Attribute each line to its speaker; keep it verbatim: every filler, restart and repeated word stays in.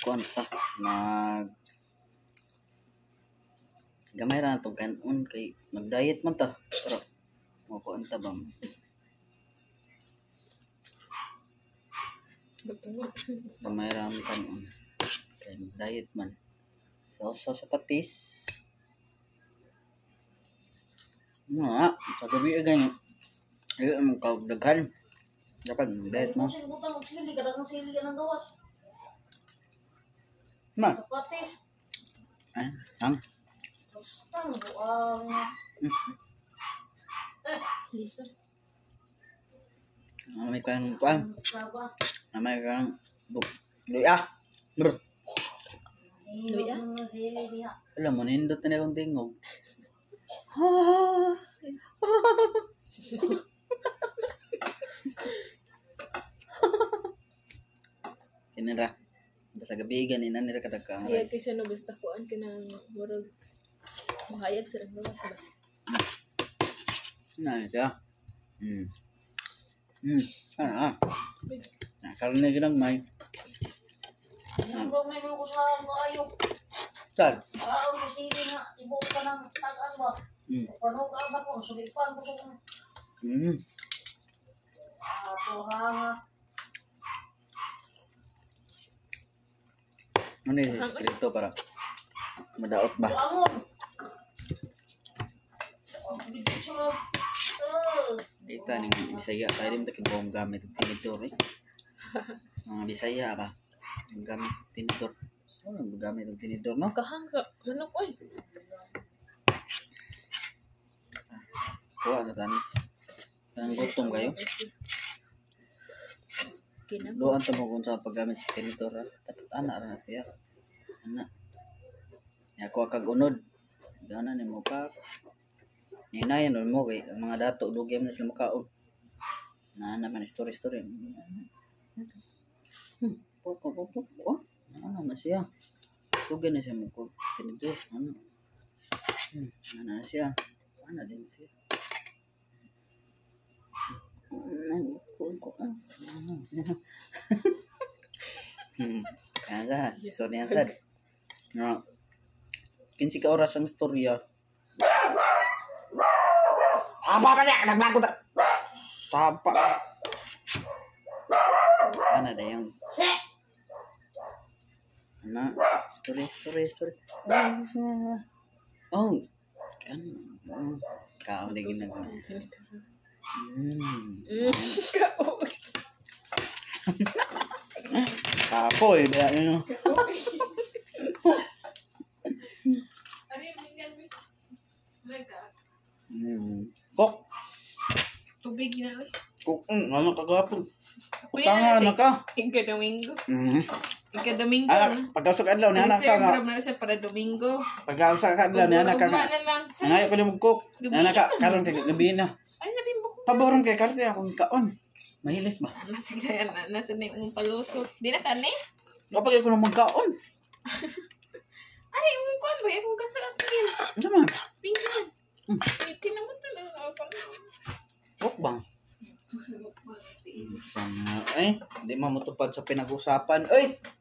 Speaker 1: kuan ta mag gamay ra to kanon kay mag-diet man ta pero mo kuan ta ba gamay ra man kanon kay diet man so so sa patis nga sa gabi ganyan ay mo ka daghan dapat diet mo ma
Speaker 2: patis
Speaker 1: ay ang
Speaker 2: Bastang buang. Eh, lisa.
Speaker 1: may kang kuan may kang luya bro
Speaker 2: Luya?
Speaker 1: alam mo nindot na akong tingog kinira basta gabi ganin nira kadagkang
Speaker 3: Hayag kasi no basta kuan kanang murag mahayag sa mga sa
Speaker 1: na siya hmm hmm ah ah na karne ginang may
Speaker 2: Yung romen mo ko sa maayo.
Speaker 1: sal
Speaker 2: Araw ko sili nga ibo ka ng tagas ba.
Speaker 1: hmm
Speaker 2: Panog ka ko sulipan ko ko.
Speaker 1: hmm
Speaker 2: Ato hanga.
Speaker 1: ano yung sekreto para madaot ba
Speaker 2: Bangon. Ang bilis mo.
Speaker 1: dita ning Bisaya tayo rin takibong gamit ng tinidor eh mga Bisaya ba ang gamit ng tinidor so ang gamit ng tinidor no
Speaker 3: kahang sa manok oy.
Speaker 1: kuha na tani ang gutom kayo
Speaker 3: Kinam.
Speaker 1: doon ta mo kung sa paggamit sa tinidor ha dapat ana ra na siya ana ya kuha kag unod gana ni mo pa hinayan mo kay ang mga dato dugay man sila makaon na naman story story hmm po po po po oh ano na siya dugay na siya mo ko tinidor ano hmm ano na siya ano din siya ano ko ko ano hmm kaya so niyan sad no kinsi ka oras ang storya apa apa sih nagbago ta sapa ana da yung
Speaker 2: Se.
Speaker 1: ana story story story oh kan oh, kau lagi nag hmm kapoy ba yun
Speaker 3: Ari mingan mi. Mega.
Speaker 1: hmm kok
Speaker 3: Tubig na oy.
Speaker 1: kok ano kagapon
Speaker 3: Uy,
Speaker 1: tanga
Speaker 3: ano
Speaker 1: na ka
Speaker 3: Ika Domingo.
Speaker 1: hmm
Speaker 3: Ika Domingo.
Speaker 1: ala pagkasok adlaw ni anak ka nga
Speaker 3: Program na siya para Domingo.
Speaker 1: pagkasok adlaw ni anak ka nga
Speaker 3: Ugma na lang.
Speaker 1: nangayo ko ni kok anak ka karon kay gabi na
Speaker 3: Ay nabimbo ko.
Speaker 1: paboron kay karte akong kaon mahilis ba
Speaker 3: Nasa kaya na nasa na yung palusot. Di na kani.
Speaker 1: kapag ako na magkaon
Speaker 3: Ari mo kon ba akong kasalat niya.
Speaker 1: ano man
Speaker 3: Pinggan.
Speaker 1: Hmm.
Speaker 3: Kinamutan na ako.
Speaker 1: kok bang sana eh di mamutupad sa pinag-usapan oy